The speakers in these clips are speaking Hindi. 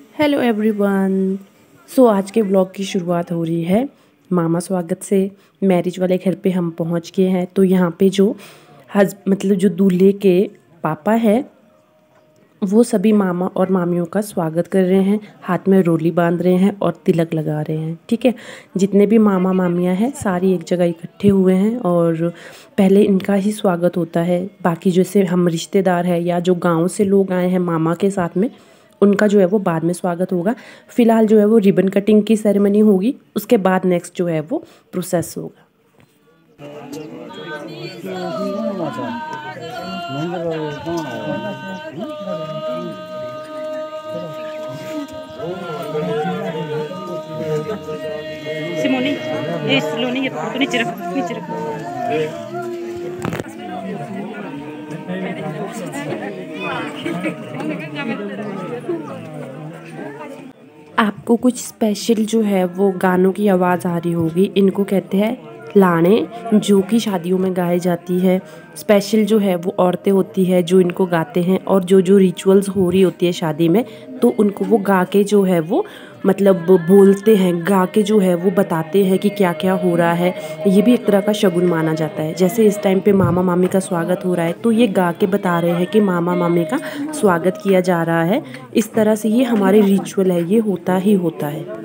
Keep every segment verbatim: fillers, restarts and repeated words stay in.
Hello everyone. सो आज के ब्लॉग की शुरुआत हो रही है मामा स्वागत से। मैरिज वाले घर पे हम पहुंच गए हैं। तो यहाँ पे जो हज मतलब जो दूल्हे के पापा है वो सभी मामा और मामियों का स्वागत कर रहे हैं, हाथ में रोली बांध रहे हैं और तिलक लगा रहे हैं। ठीक है, जितने भी मामा मामियाँ हैं सारी एक जगह इकट्ठे हुए हैं और पहले इनका ही स्वागत होता है। बाकी जैसे हम रिश्तेदार हैं या जो गांव से लोग आए हैं मामा के साथ में, उनका जो है वो बाद में स्वागत होगा। फिलहाल जो है वो रिबन कटिंग की सेरेमनी होगी, उसके बाद नेक्स्ट जो है वो प्रोसेस होगा। सिमोनी ये स्लोनी ये तो नीचे रख नीचे रख। आपको कुछ स्पेशल जो है वो गानों की आवाज़ आ रही होगी। इनको कहते हैं लाने, जो कि शादियों में गाए जाती है। स्पेशल जो है वो औरतें होती है जो इनको गाते हैं, और जो जो रिचुअल्स हो रही होती है शादी में तो उनको वो गा के जो है वो मतलब बोलते हैं, गा के जो है वो बताते हैं कि क्या क्या हो रहा है। ये भी एक तरह का शगुन माना जाता है। जैसे इस टाइम पे मामा मामी का स्वागत हो रहा है तो ये गा के बता रहे हैं कि मामा मामी का स्वागत किया जा रहा है। इस तरह से ये हमारे रिचुअल है, ये होता ही होता है।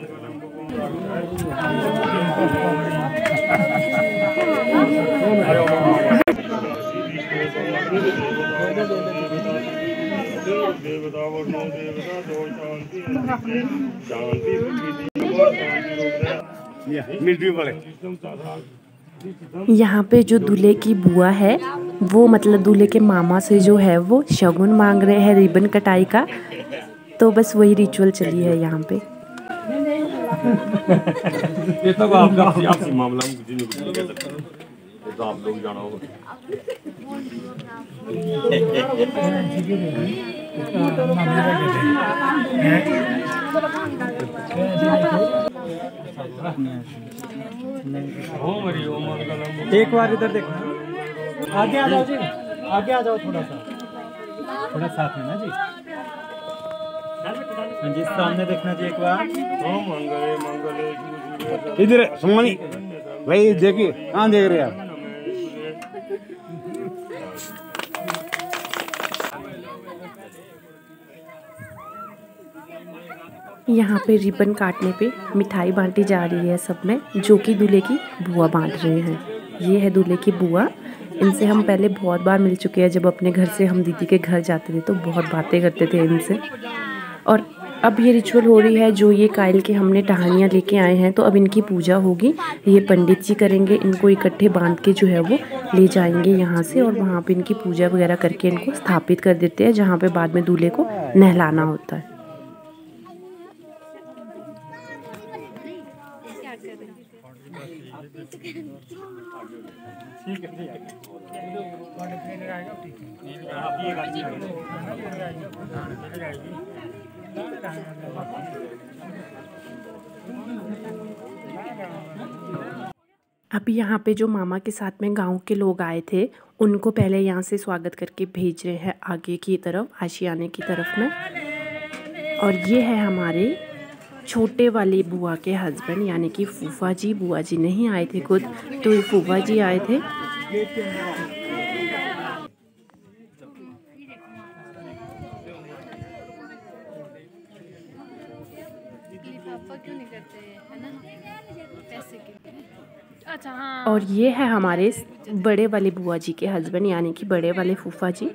यहाँ पे जो दूल्हे की बुआ है वो मतलब दूल्हे के मामा से जो है वो शगुन मांग रहे हैं रिबन कटाई का। तो बस वही रिचुअल चली है यहाँ पे। ये तो आपका आपसी मामला मुझे नहीं कह सकता, तो आप लोग जाना होगा। एक बार इधर देखना, आगे आ जाओ जी, आगे आ जाओ थोड़ा सा, थोड़ा साथ में ना जी। जी सामने देखना जी एक बार। इधर सम्मानी भाई देखिए, कहाँ देख रहे हैं आप? यहाँ पे रिबन काटने पे मिठाई बांटी जा रही है सब में, जो कि दूल्हे की बुआ बांट रहे हैं। ये है दूल्हे की बुआ। इनसे हम पहले बहुत बार मिल चुके हैं। जब अपने घर से हम दीदी के घर जाते थे तो बहुत बातें करते थे इनसे। और अब ये रिचुअल हो रही है, जो ये कायल के हमने टहनियाँ लेके आए हैं तो अब इनकी पूजा होगी। ये पंडित जी करेंगे, इनको इकट्ठे बांध के जो है वो ले जाएंगे यहाँ से, और वहाँ पे इनकी पूजा वगैरह करके इनको स्थापित कर देते हैं, जहाँ पे बाद में दूल्हे को नहलाना होता है। अभी यहाँ पे जो मामा के साथ में गांव के लोग आए थे उनको पहले यहाँ से स्वागत करके भेज रहे हैं आगे की तरफ, आशियाने की तरफ में। और ये है हमारे छोटे वाली बुआ के हस्बैंड, यानी कि फूफा जी। बुआ जी नहीं आए थे खुद, तो ये फूफा जी आए थे। अच्छा हाँ। और ये है हमारे बड़े वाले बुआ जी के हस्बैंड, यानी कि बड़े वाले फूफा जी।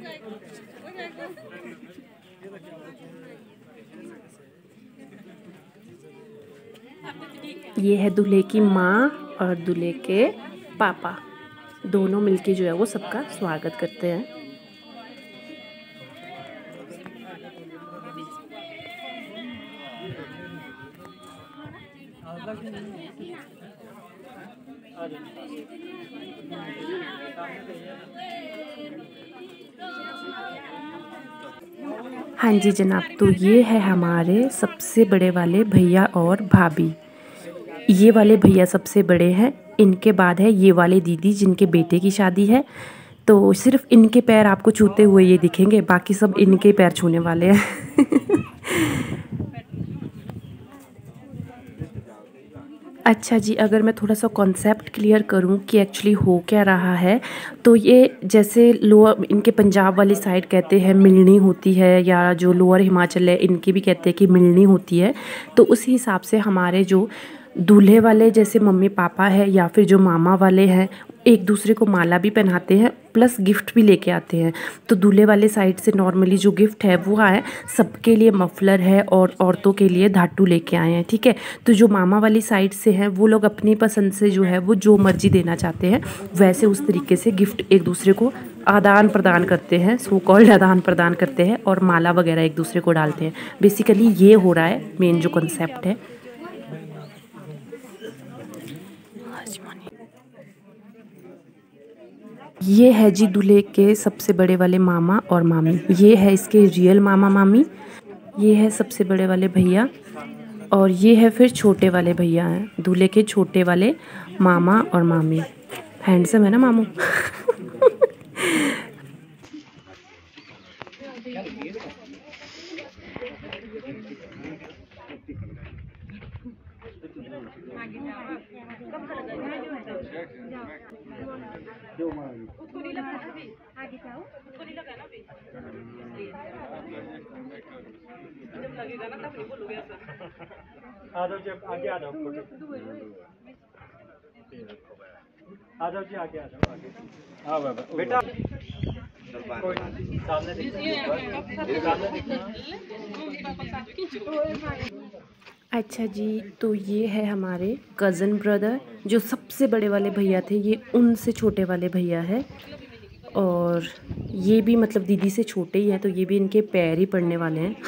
ये है दूल्हे की माँ और दूल्हे के पापा, दोनों मिलके जो है वो सबका स्वागत करते हैं। हाँ जी जनाब, तो ये है हमारे सबसे बड़े वाले भैया और भाभी। ये वाले भैया सबसे बड़े हैं, इनके बाद है ये वाले दीदी जिनके बेटे की शादी है। तो सिर्फ इनके पैर आपको छूते हुए ये दिखेंगे, बाकी सब इनके पैर छूने वाले हैं। अच्छा जी, अगर मैं थोड़ा सा कॉन्सेप्ट क्लियर करूं कि एक्चुअली हो क्या रहा है, तो ये जैसे लोअर इनके पंजाब वाली साइड कहते हैं मिलनी होती है, या जो लोअर हिमाचल है इनके भी कहते हैं कि मिलनी होती है। तो उसी हिसाब से हमारे जो दूल्हे वाले जैसे मम्मी पापा है या फिर जो मामा वाले हैं, एक दूसरे को माला भी पहनाते हैं प्लस गिफ्ट भी लेके आते हैं। तो दूल्हे वाले साइड से नॉर्मली जो गिफ्ट है वो है सबके लिए मफलर है और औरतों के लिए धाटू लेके आए हैं, ठीक है। तो जो मामा वाली साइड से हैं वो लोग अपनी पसंद से जो है वो जो मर्जी देना चाहते हैं वैसे उस तरीके से गिफ्ट एक दूसरे को आदान प्रदान करते हैं, सो कॉल्ड आदान प्रदान करते हैं और माला वगैरह एक दूसरे को डालते हैं। बेसिकली ये हो रहा है मेन जो कॉन्सेप्ट है। ये है जी दूल्हे के सबसे बड़े वाले मामा और मामी, ये है इसके रियल मामा मामी, ये है सबसे बड़े वाले भैया और ये है फिर छोटे वाले भैया हैं, दूल्हे के छोटे वाले मामा और मामी। हैंडसम है ना मामू। आ जाओ जी, आगे आ जाओ, आ जाओ जी, आगे आ जाओ, आगे। हाँ बाबा बेटा, कोई सामने अच्छा जी, तो ये है हमारे कज़न ब्रदर जो सबसे बड़े वाले भैया थे, ये उनसे छोटे वाले भैया है और ये भी मतलब दीदी से छोटे ही हैं, तो ये भी इनके पैर ही पड़ने वाले हैं।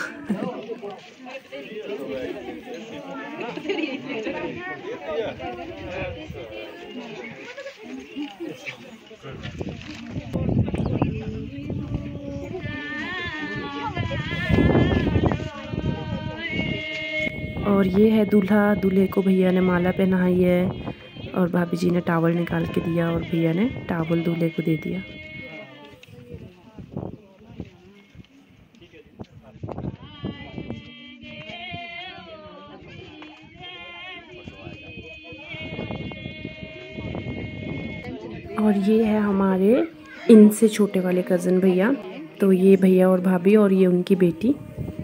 और ये है दूल्हा, दूल्हे को भैया ने माला पहनाई है और भाभी जी ने टावल निकाल के दिया और भैया ने टावल दूल्हे को दे दिया। और ये है हमारे इनसे छोटे वाले कज़न भैया, तो ये भैया और भाभी और ये उनकी बेटी।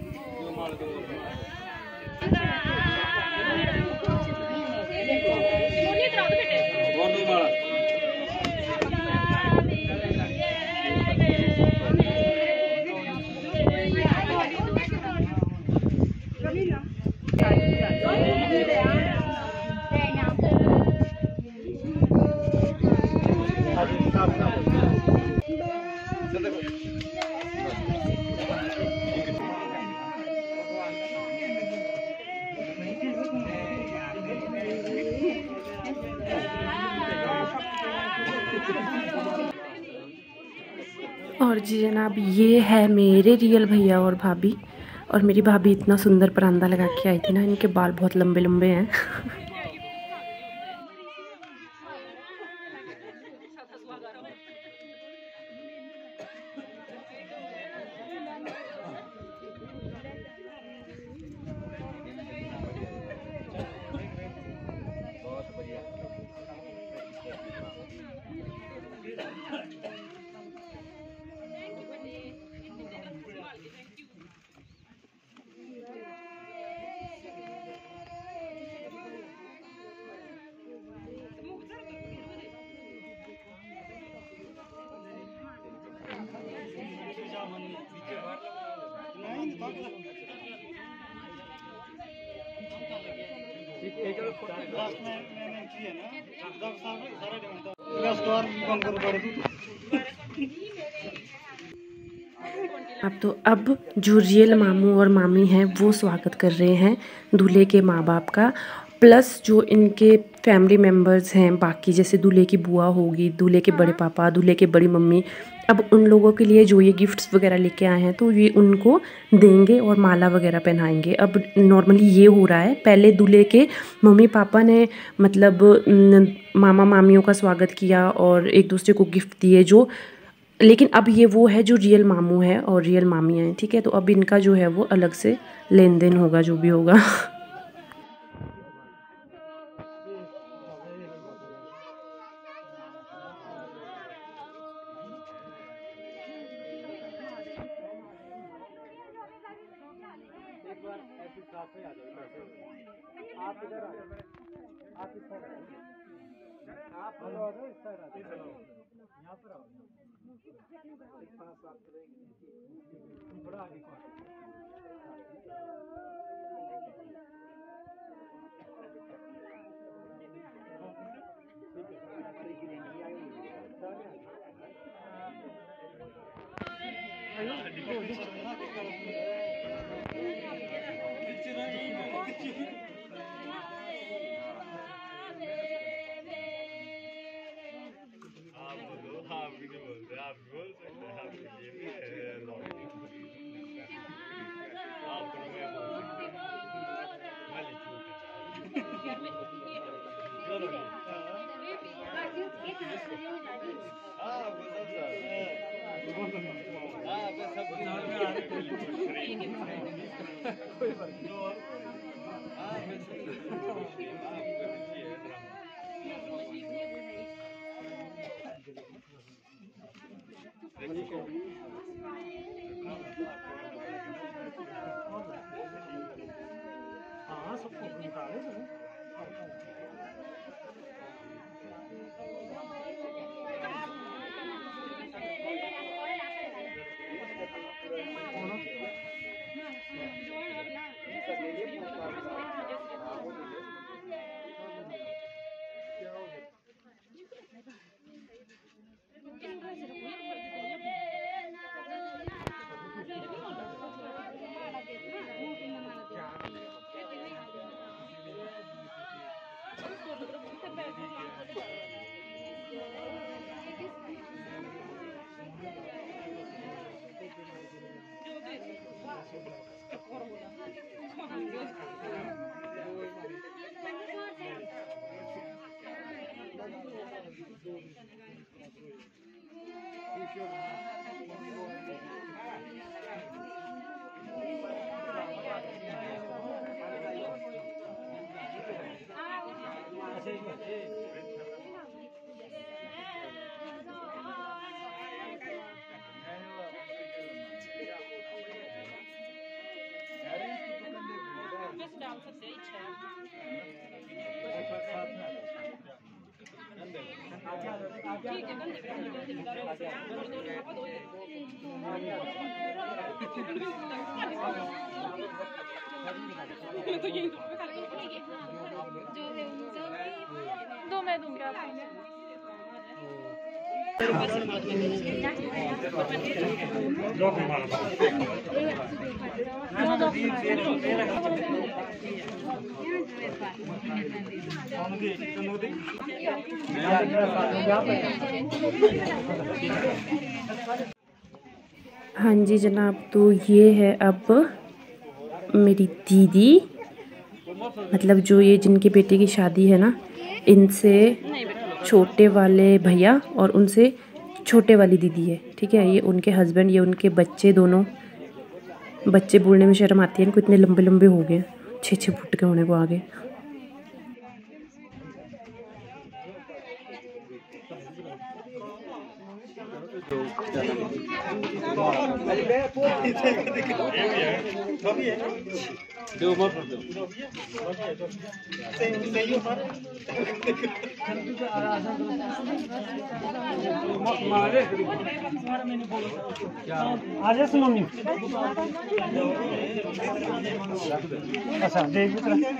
और जी जनाब, ये है मेरे रियल भैया और भाभी, और मेरी भाभी इतना सुंदर परांदा लगा के आई थी ना, इनके बाल बहुत लंबे लंबे हैं। अब तो अब जो रियल मामू और मामी हैं वो स्वागत कर रहे हैं दूल्हे के माँ बाप का, प्लस जो इनके फैमिली मेम्बर्स हैं बाकी, जैसे दूल्हे की बुआ होगी, दूल्हे के बड़े पापा, दूल्हे के बड़ी मम्मी। अब उन लोगों के लिए जो ये गिफ्ट्स वगैरह लेके आए हैं तो ये उनको देंगे और माला वगैरह पहनाएंगे। अब नॉर्मली ये हो रहा है, पहले दूल्हे के मम्मी पापा ने मतलब मामा मामियों का स्वागत किया और एक दूसरे को गिफ्ट दिए जो, लेकिन अब ये वो है जो रियल मामू है और रियल मामी हैं, ठीक है। तो अब इनका जो है वो अलग से लेन देन होगा, जो भी होगा। बार ऐसे साथ में आ जाओ इधर से। आप इधर आ जाओ, आप इस साइड आ जाओ, आप आ जाओ इस साइड आ जाओ, यहाँ पर आओ, थोड़ा आगे को हाँ सबको निकाले डाल सकते हैं इच्छा ठीक है कंधे पे तो यही दो मैं दूंगी आपको हाँ जी जनाब, तो ये है अब मेरी दीदी, मतलब जो ये जिनके बेटे की शादी है ना, इनसे छोटे वाले भैया और उनसे छोटे वाली दीदी है, ठीक है। ये उनके हस्बैंड, ये उनके बच्चे, दोनों बच्चे बोलने में शर्म आती है इनको, इतने लंबे लंबे हो गए, छः छः फुट के होने को आगे। आज मम्मी अच्छा देख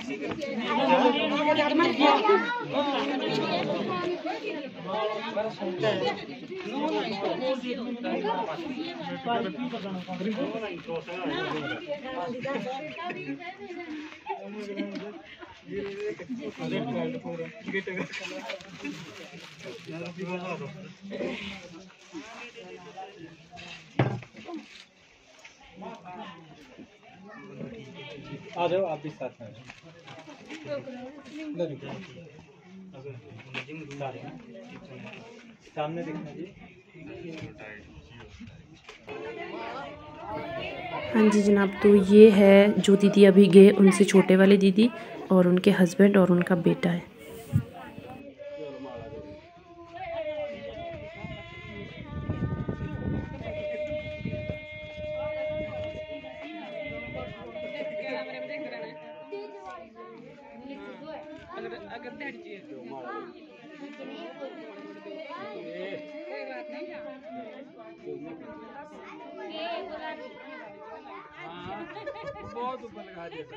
आ जाओ आप भी साथ में सामने दिखना जी। हाँ जी जनाब, तो ये है जो दीदी अभी गए, उनसे छोटे वाले दीदी और उनके हस्बैंड और उनका बेटा है। बहुत ऊपर लगा दिया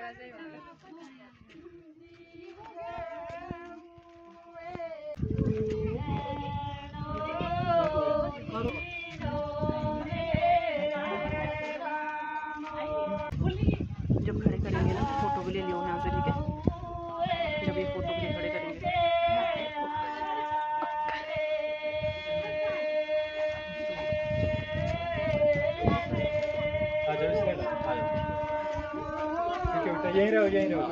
जब खड़े करेंगे ना फोटो भी ले लियो यहाँ से लेके, जब ये फोटो के लिए खड़े करेंगे। यही रहो यही रहो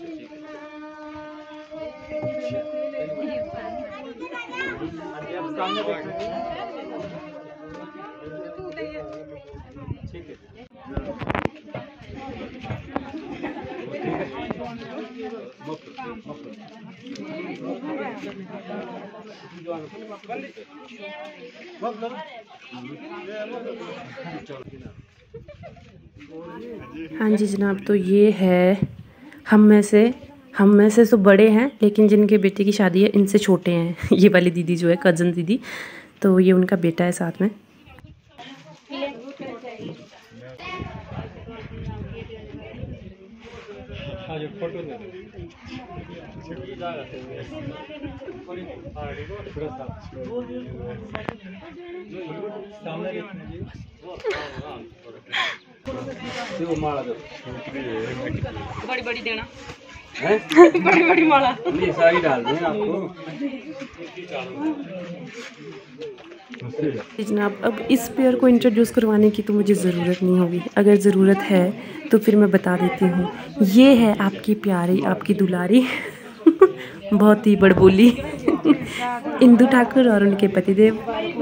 सामने ठीक है। हाँ जी जनाब, तो ये है हम में से हम में से तो बड़े हैं, लेकिन जिनके बेटे की शादी है इनसे छोटे हैं। ये वाली दीदी जो है कज़न दीदी, तो ये उनका बेटा है साथ में। फोटो सामने माला दो बड़ी बड़ी देना है बड़ी बड़ी माला नहीं सारी डाल दें आपको। जनाब अब इस पेयर को इंट्रोड्यूस करवाने की तो मुझे ज़रूरत नहीं होगी, अगर ज़रूरत है तो फिर मैं बता देती हूँ। ये है आपकी प्यारी, आपकी दुलारी बहुत ही बड़बोली इंदु ठाकुर और उनके पतिदेव।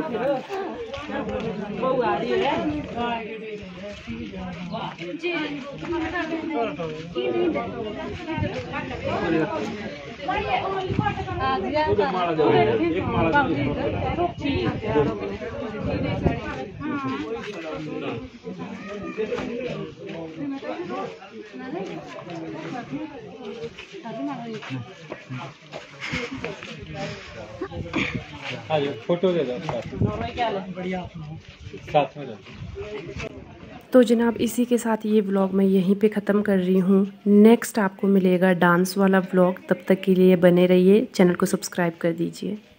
हाँ जी फोटो दे दो साथ में। तो जनाब इसी के साथ ये व्लॉग मैं यहीं पे ख़त्म कर रही हूँ। नेक्स्ट आपको मिलेगा डांस वाला व्लॉग, तब तक के लिए बने रहिए, चैनल को सब्सक्राइब कर दीजिए।